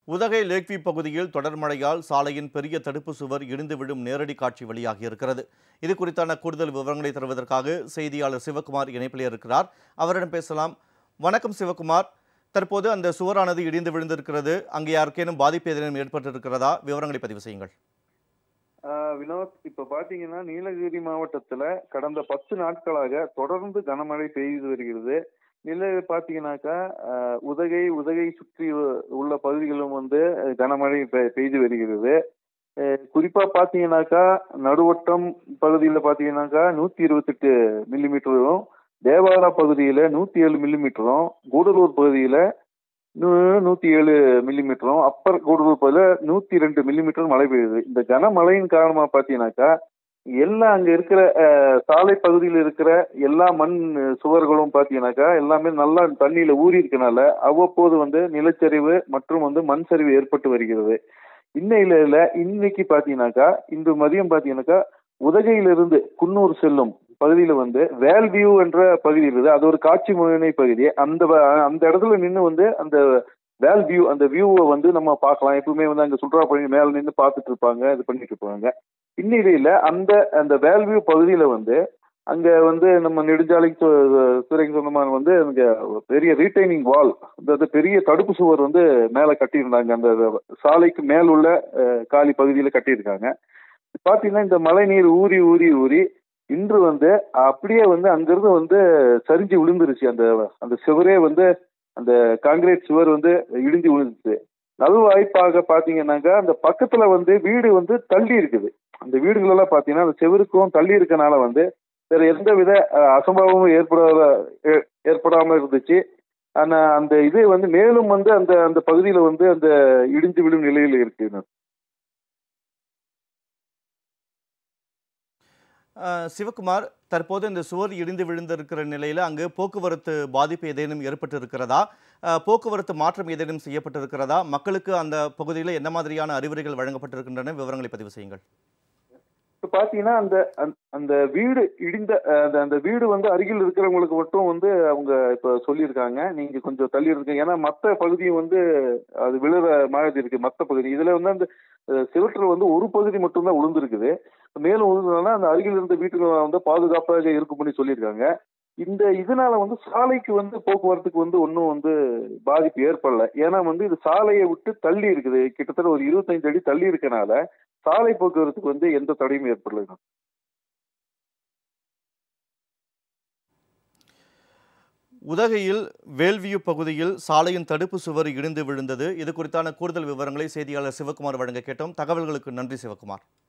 உதகை லேக்வி பகுதியில் தொடர் மழையால் சாலையின் பெரிய தடுப்பு சுவர் இடிந்து விழும் நேரடி காட்சி வெளியாகியிருக்கிறது. இது குறித்தான கூடுதல் விவரங்களை தருவதற்காக செய்தியாளர் சிவகுமார் இணைப்பில் இருக்கிறார். அவரிடம் பேசலாம். வணக்கம் சிவகுமார். தற்போது அந்த சுவரானது இடிந்து விழுந்திருக்கிறது. அங்கே யாருக்கேனும் பாதிப்பு ஏதேனும் ஏற்பட்டிருக்கிறதா? விவரங்களை பதிவு செய்யுங்கள். வினோத், இப்ப பாத்தீங்கன்னா நீலகிரி மாவட்டத்துல கடந்த 10 நாட்களாக தொடர்ந்து கனமழை பெய்து வருகிறது. பாத்தீங்கன்னாக்கா உதகை சுற்றி உள்ள பகுதிகளும் கனமழை பெய்து வருகிறது. குறிப்பா பாத்தீங்கன்னாக்கா நடுவட்டம் பகுதியில பாத்தீங்கன்னாக்கா 128 மில்லிமீட்டரும், தேவாரா பகுதியில 107 மில்லிமீட்டரும், கூடலூர் பகுதியில 107 மில்லிமீட்டரும், அப்பர் கூடலூர் பகுதியில 102 மில்லிமீட்டரும் மழை பெய்யுது. இந்த கனமழையின் காரணமா பாத்தீங்கன்னாக்கா எல்லாம் அங்க இருக்கிற சாலை பகுதியில் இருக்கிற எல்லா மண் சுவர்களும் பாத்தீங்கன்னாக்கா எல்லாமே நல்லா தண்ணியில ஊறி இருக்கனால அவ்வப்போது நிலச்சரிவு மற்றும் மண் சரிவு ஏற்பட்டு வருகிறது. இன்னைக்கு பாத்தீங்கன்னாக்கா இன்று மதியம் பாத்தீங்கன்னாக்கா உதகையிலிருந்து குன்னூர் செல்லும் பகுதியில வேல்வியூ என்ற பகுதி இருக்குது. அது ஒரு காட்சி முனை பகுதி. அந்த இடத்துல நின்று அந்த வேல்வியூ அந்த வியூவை நம்ம பார்க்கலாம். எப்பவுமே அங்க சுற்றுலா பயணிகள் மேல நின்று பார்த்துட்டு இருப்பாங்க, இது பண்ணிட்டு இருப்பாங்க. இந்நிலையில அந்த வேல்வியூ பகுதியில அங்க நம்ம நெடுஞ்சாலை துறைக்கு சொந்தமான அங்க பெரிய ரீட்டைனிங் வால், அதாவது பெரிய தடுப்பு சுவர் மேல கட்டியிருந்தாங்க. அந்த சாலைக்கு மேல் உள்ள காலி பகுதியில கட்டியிருக்காங்க. பாத்தீங்கன்னா இந்த மழை நீர் ஊறி ஊறி ஊறி இன்று அப்படியே அங்கிருந்து சரிஞ்சு விழுந்துருச்சு. அந்த சுவரே அந்த காங்கிரீட் சுவர் இடிஞ்சு விழுந்துச்சு. நல்வாய்ப்பாக பாத்தீங்கன்னாக்கா அந்த பக்கத்துல வீடு தள்ளி இருக்குது. அந்த வீடுகள் எல்லாம் பாத்தீங்கன்னா அந்த செவருக்கும் தள்ளி இருக்கனால வேற எந்த வித அசம்பாவமும் ஏற்படாம இருந்துச்சு. ஆனா அந்த இது மேலும் அந்த பகுதியில அந்த இடிஞ்சு விழும் நிலையில இருக்கு. சிவகுமார், தற்போது இந்த சுவர் இடிந்து விழுந்திருக்கிற நிலையில் அங்கு போக்குவரத்து பாதிப்பு ஏதேனும் ஏற்பட்டு இருக்கிறதா? போக்குவரத்து மாற்றம் ஏதேனும் செய்யப்பட்டிருக்கிறதா? மக்களுக்கு அந்த பகுதியில் என்ன மாதிரியான அறிவுரைகள் வழங்கப்பட்டிருக்கின்றன? விவரங்களை பதிவு செய்யுங்கள். இப்ப பாத்தீங்கன்னா அந்த வீடு இடிந்த அந்த வீடு அருகில் இருக்கிறவங்களுக்கு மட்டும் அவங்க இப்ப சொல்லியிருக்காங்க, நீங்க கொஞ்சம் தள்ளி இருக்கீங்க. ஏன்னா மற்ற பகுதியும் அது விழுற மாதிரி இருக்கு. மற்ற பகுதி இதுல அந்த சிவற்றில் ஒரு பகுதி மட்டும்தான் விழுந்திருக்குது. மேலும் விழுந்ததுனால அந்த அருகில் இருந்த வீட்டுக்கு பாதுகாப்பாக இருக்கும்படி சொல்லியிருக்காங்க. இதனால சாலைக்கு போக்குவரத்துக்கு ஒன்றும் பாதிப்பு ஏற்படல. ஏன்னா இது சாலையை விட்டு தள்ளி இருக்குது. கிட்டத்தட்ட ஒரு 25 அடி தள்ளி இருக்கனால சாலை போக்குவரத்துக்கு எந்த தடையும் ஏற்படல. உதகையில் வேல்வியூ பகுதியில் சாலையின் தடுப்பு சுவர் இடிந்து விழுந்தது. இது குறித்தான கூடுதல் விவரங்களை செய்தியாளர் சிவகுமார் வழங்க கேட்டோம். தகவல்களுக்கு நன்றி சிவகுமார்.